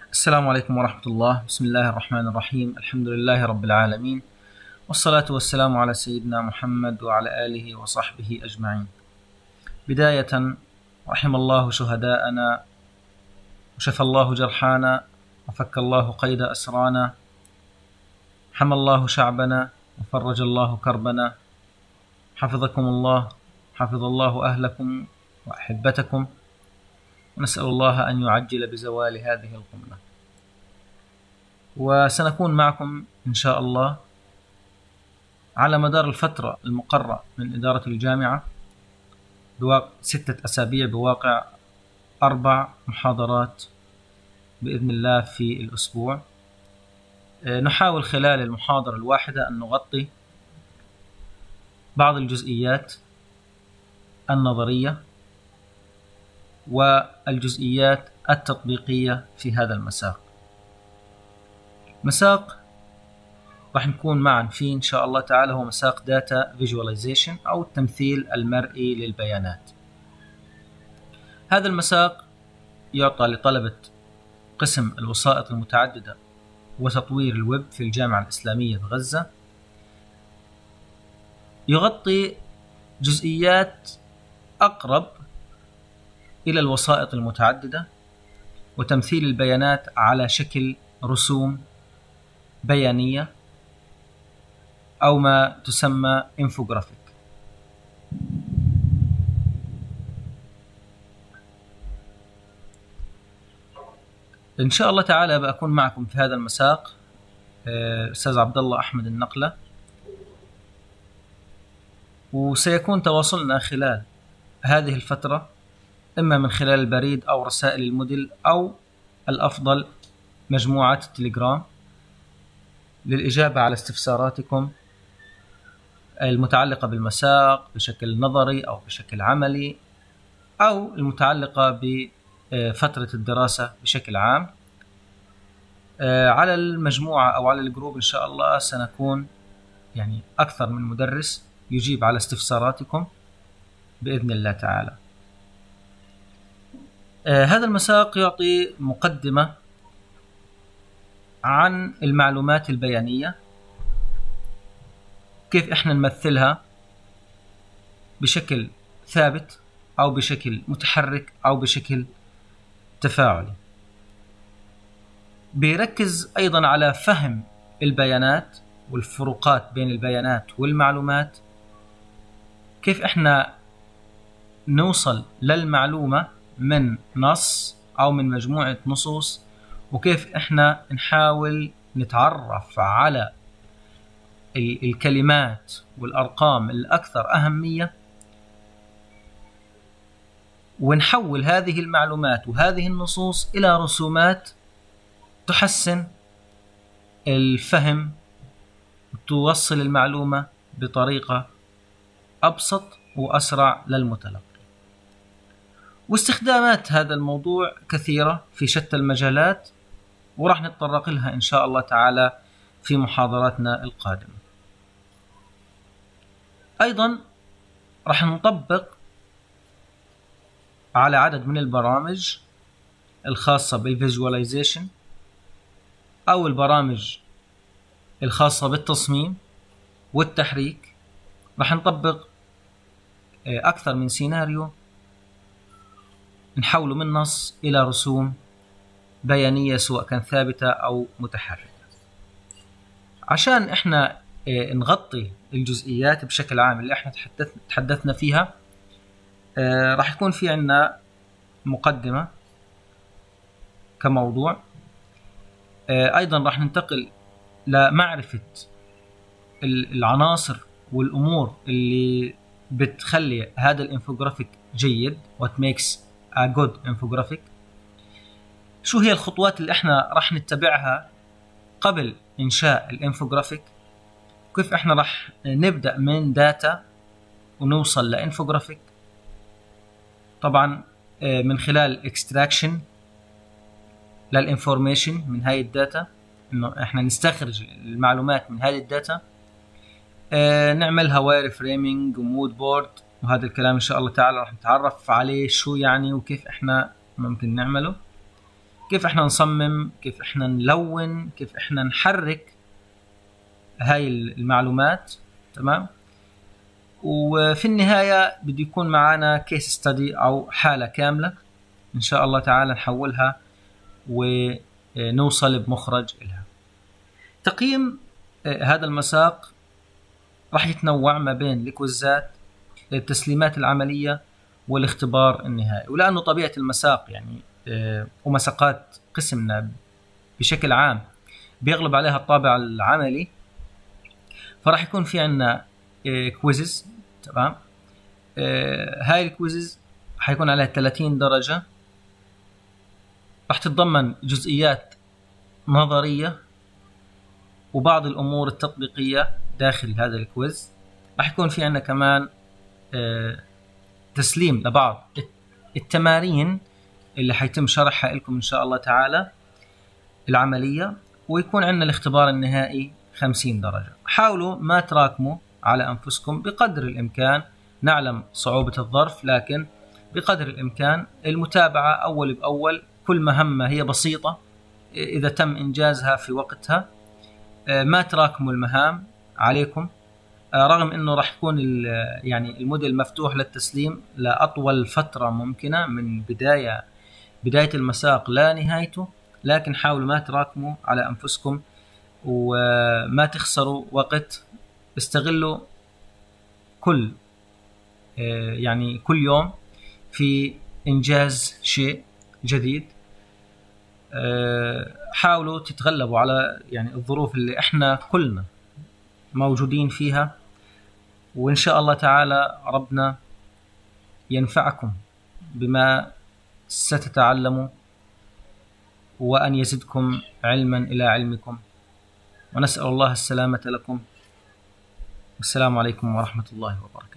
السلام عليكم ورحمة الله. بسم الله الرحمن الرحيم. الحمد لله رب العالمين، والصلاة والسلام على سيدنا محمد وعلى آله وصحبه أجمعين. بداية، رحم الله شهداءنا وشفى الله جرحانا وفك الله قيد أسرانا، حمى الله شعبنا وفرج الله كربنا، حفظكم الله، حفظ الله أهلكم وأحبتكم، ونسأل الله أن يعجل بزوال هذه الغمة. وسنكون معكم إن شاء الله على مدار الفترة المقررة من إدارة الجامعة بواقع 6 أسابيع، بواقع 4 محاضرات بإذن الله في الأسبوع. نحاول خلال المحاضرة الواحدة أن نغطي بعض الجزئيات النظرية والجزئيات التطبيقية في هذا المساق. مساق راح نكون معا فيه إن شاء الله تعالى هو مساق Data Visualization أو التمثيل المرئي للبيانات. هذا المساق يعطى لطلبة قسم الوسائط المتعددة وتطوير الويب في الجامعة الإسلامية بغزة. يغطي جزئيات أقرب إلى الوسائط المتعددة وتمثيل البيانات على شكل رسوم بيانية أو ما تسمى انفوجرافيك. إن شاء الله تعالى بأكون معكم في هذا المساق أستاذ عبد الله أحمد النقلة، وسيكون تواصلنا خلال هذه الفترة إما من خلال البريد أو رسائل الموديل أو الأفضل مجموعات التليجرام للإجابة على استفساراتكم المتعلقة بالمساق بشكل نظري أو بشكل عملي أو المتعلقة بفترة الدراسة بشكل عام. على المجموعة أو على الجروب إن شاء الله سنكون أكثر من مدرس يجيب على استفساراتكم بإذن الله تعالى. هذا المساق يعطي مقدمة عن المعلومات البيانية، كيف إحنا نمثلها بشكل ثابت أو بشكل متحرك أو بشكل تفاعلي. بيركز أيضا على فهم البيانات والفروقات بين البيانات والمعلومات، كيف إحنا نوصل للمعلومة من نص أو من مجموعة نصوص، وكيف إحنا نحاول نتعرف على الكلمات والأرقام الأكثر أهمية، ونحول هذه المعلومات وهذه النصوص إلى رسومات تحسن الفهم وتوصل المعلومة بطريقة أبسط وأسرع للمتلقي. واستخدامات هذا الموضوع كثيرة في شتى المجالات، وراح نتطرق لها إن شاء الله تعالى في محاضراتنا القادمة. أيضا راح نطبق على عدد من البرامج الخاصة بالفيجواليزيشن أو البرامج الخاصة بالتصميم والتحريك. راح نطبق أكثر من سيناريو نحوله من نص إلى رسوم بيانية سواء كان ثابتة أو متحركة. عشان إحنا نغطي الجزئيات بشكل عام اللي إحنا تحدثنا فيها، راح يكون في عنا مقدمة كموضوع. أيضا راح ننتقل لمعرفة العناصر والأمور اللي بتخلي هذا الانفوجرافيك جيد. What makes a good infographic. شو هي الخطوات اللي احنا راح نتبعها قبل إنشاء الانفوجرافيك، كيف احنا راح نبدأ من داتا ونوصل لانفوجرافيك. طبعا من خلال اكستراكشن للانفورميشن من هاي الداتا، انه احنا نستخرج المعلومات من هذه الداتا، نعملها واير فريمينج ومود بورد، وهذا الكلام إن شاء الله تعالى راح نتعرف عليه شو يعني وكيف إحنا ممكن نعمله. كيف احنا نصمم، كيف احنا نلون، كيف احنا نحرك هاي المعلومات. تمام. وفي النهاية بده يكون معنا كيس ستادي أو حالة كاملة إن شاء الله تعالى نحولها ونوصل بمخرج لها. تقييم هذا المساق راح يتنوع ما بين الكويزات، التسليمات العملية، والاختبار النهائي. ولأنه طبيعة المساق يعني ومساقات قسمنا بشكل عام بيغلب عليها الطابع العملي، فراح يكون في عنا كويزز. تمام. هاي الكويزز حيكون عليها 30 درجة، راح تتضمن جزئيات نظرية وبعض الأمور التطبيقية داخل هذا الكويز. راح يكون في عنا كمان تسليم لبعض التمارين اللي حيتم شرحها لكم إن شاء الله تعالى العملية، ويكون عندنا الاختبار النهائي 50 درجة. حاولوا ما تراكموا على أنفسكم بقدر الإمكان. نعلم صعوبة الظرف، لكن بقدر الإمكان المتابعة أول بأول. كل مهمة هي بسيطة إذا تم إنجازها في وقتها. ما تراكموا المهام عليكم، رغم أنه راح يكون يعني الموديل مفتوح للتسليم لأطول فترة ممكنة من بداية المساق لا نهايته، لكن حاولوا ما تراكموا على أنفسكم وما تخسروا وقت. استغلوا كل يوم في إنجاز شيء جديد. حاولوا تتغلبوا على الظروف اللي احنا كلنا موجودين فيها، وإن شاء الله تعالى ربنا ينفعكم بما ستتعلموا، وأن يزدكم علما إلى علمكم، ونسأل الله السلامة لكم. والسلام عليكم ورحمة الله وبركاته.